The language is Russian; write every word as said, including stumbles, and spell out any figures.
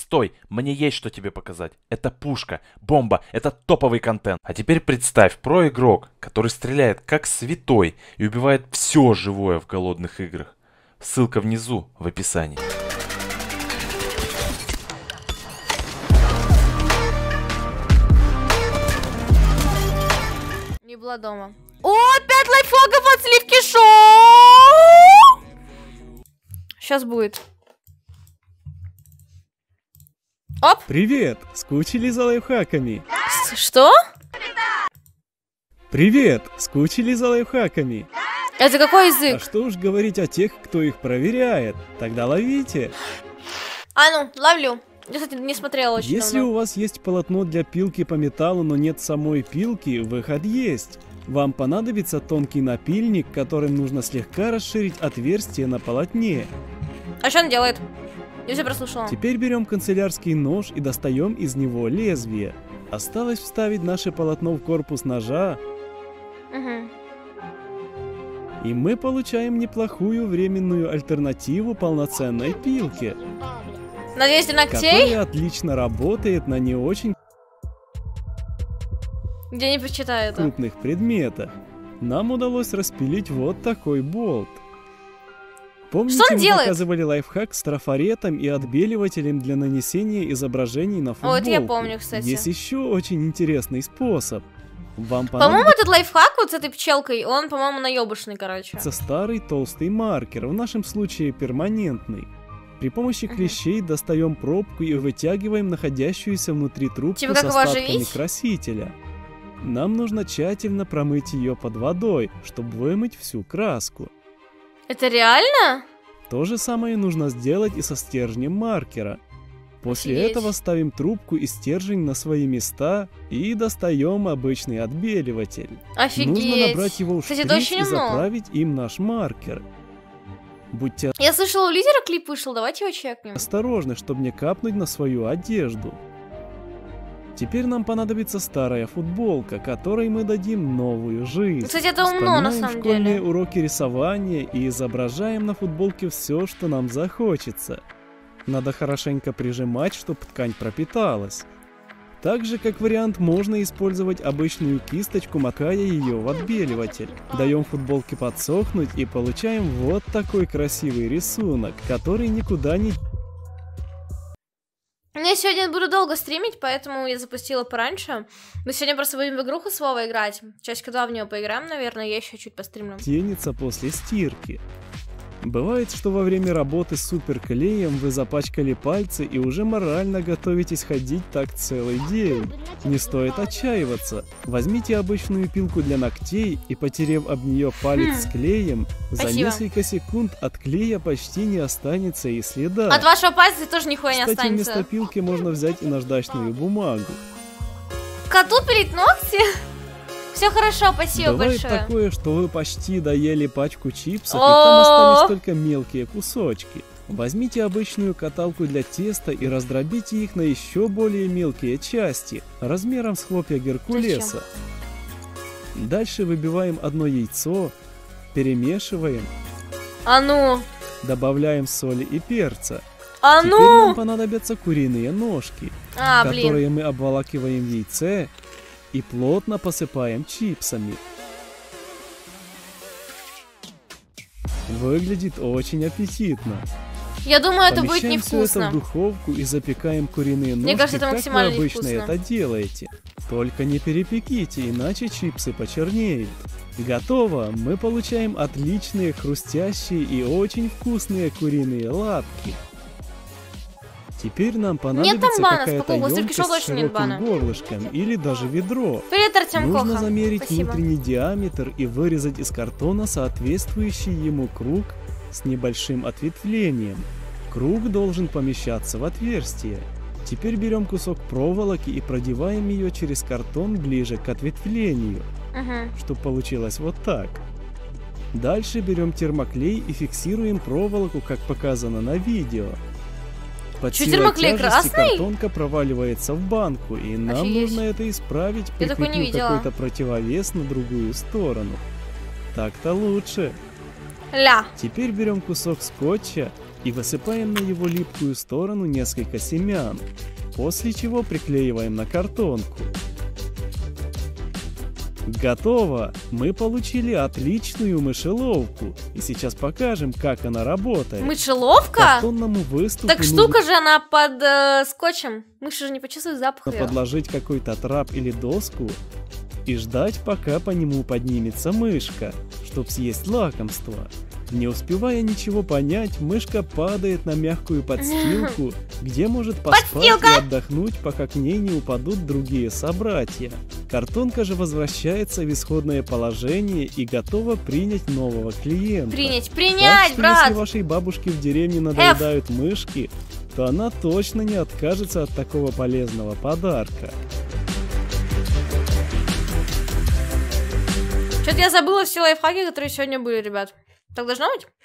Стой, мне есть что тебе показать. Это пушка, бомба, это топовый контент. А теперь представь, про-игрок, который стреляет как святой и убивает все живое в голодных играх. Ссылка внизу в описании. Не была дома. О, пять лайфхаков от Сливки Шоу! Сейчас будет. Оп! Привет! Скучили за лайфхаками? С что? Привет! Скучили за лайфхаками? Это какой А язык? что уж говорить о тех, кто их проверяет? Тогда ловите! А ну, ловлю. Я, кстати, не смотрела очень Если давно. у вас есть полотно для пилки по металлу, но нет самой пилки, выход есть. Вам понадобится тонкий напильник, которым нужно слегка расширить отверстие на полотне. А что он делает? Я все прослушала. Теперь берем канцелярский нож и достаем из него лезвие. Осталось вставить наше полотно в корпус ножа, Угу. и мы получаем неплохую временную альтернативу полноценной пилке, Надеюсь, для ногтей? которая отлично работает на не очень Где не прочитаю это. крупных предметах. Нам удалось распилить вот такой болт. Помните, Что он мы делает? показывали лайфхак с трафаретом и отбеливателем для нанесения изображений на футболку? О, это я помню, кстати. Есть еще очень интересный способ. Вам По-моему, понадобится этот лайфхак вот с этой пчелкой, он, по-моему, наебышный, короче. старый толстый маркер, в нашем случае перманентный. При помощи Мгм. клещей достаем пробку и вытягиваем находящуюся внутри трубку Типа с как его остатками оживить? красителя. Нам нужно тщательно промыть ее под водой, чтобы вымыть всю краску. Это реально? То же самое нужно сделать и со стержнем маркера. После Офигеть. этого ставим трубку и стержень на свои места и достаем обычный отбеливатель. Офигеть. Нужно набрать его в Кстати, шприц это очень и умно. заправить им наш маркер. Будьте Я слышала, у лидера клип вышел, давайте его чекнем. осторожны, чтобы не капнуть на свою одежду. Теперь нам понадобится старая футболка, которой мы дадим новую жизнь. Кстати, это умно, на Вспоминаем самом школьные деле. уроки рисования и изображаем на футболке все, что нам захочется. Надо хорошенько прижимать, чтобы ткань пропиталась. Также, как вариант, можно использовать обычную кисточку, макая ее в отбеливатель. Даем футболке подсохнуть и получаем вот такой красивый рисунок, который никуда не... Я сегодня буду долго стримить, поэтому я запустила пораньше. Мы сегодня просто будем в игруху с Вовой играть. Часика два в нее поиграем, наверное, я еще чуть постримлю. тенится после стирки. Бывает, что во время работы с суперклеем вы запачкали пальцы и уже морально готовитесь ходить так целый день. Не стоит отчаиваться. Возьмите обычную пилку для ногтей и, потерев об нее палец Хм. с клеем, за Спасибо. несколько секунд от клея почти не останется и следа. От вашего пальца тоже нихуя не Кстати, останется. вместо пилки можно взять и наждачную бумагу. Коту пилить ногти? Все хорошо, спасибо Бывает большое. такое, что вы почти доели пачку чипсов, и О! там остались только мелкие кусочки. Возьмите обычную каталку для теста и раздробите их на еще более мелкие части, размером с хлопья Геркулеса. Дальше выбиваем одно яйцо, перемешиваем, А ну, добавляем соли и перца. а Теперь нам ну! понадобятся куриные ножки, А, блин. которые мы обволакиваем в яйце и плотно посыпаем чипсами. Выглядит очень аппетитно. Я думаю, это будет Помещаем все это невкусно. в духовку и запекаем куриные ножки, кажется, это как вы максимально обычно невкусно. это делаете. Только не перепеките, иначе чипсы почернеют. Готово! Мы получаем отличные, хрустящие и очень вкусные куриные лапки. Теперь нам понадобится бана, какая-то спокойно, Сливки Шоу емкость с точно нет широким бана. горлышком или даже ведро. Привет, Артем Нужно Коха. замерить Спасибо. внутренний диаметр и вырезать из картона соответствующий ему круг с небольшим ответвлением. Круг должен помещаться в отверстие. Теперь берем кусок проволоки и продеваем ее через картон ближе к ответвлению, Угу. чтобы получилось вот так. Дальше берем термоклей и фиксируем проволоку, как показано на видео. Под Чё, силой термоклей тяжести красный? картонка проваливается в банку, и нам Офигеть. нужно это исправить, Я такой не прикрепив видела. какой-то противовес на другую сторону. Так-то лучше. Ля. Теперь берем кусок скотча и высыпаем на его липкую сторону несколько семян, после чего приклеиваем на картонку. Готово! Мы получили отличную мышеловку, и сейчас покажем, как она работает. Мышеловка? Картонному выступу Так штука же она под э, скотчем. Мыши же не почувствуют запах нужно её. подложить какой-то трап или доску и ждать, пока по нему поднимется мышка, чтоб съесть лакомство. Не успевая ничего понять, мышка падает на мягкую подстилку, где может поспать Подстилка! и отдохнуть, пока к ней не упадут другие собратья. Картонка же возвращается в исходное положение и готова принять нового клиента. Принять, Так принять, что брат! если вашей бабушке в деревне надоедают мышки, то она точно не откажется от такого полезного подарка. Что-то я забыла все лайфхаки, которые сегодня были, ребят. Так должно быть?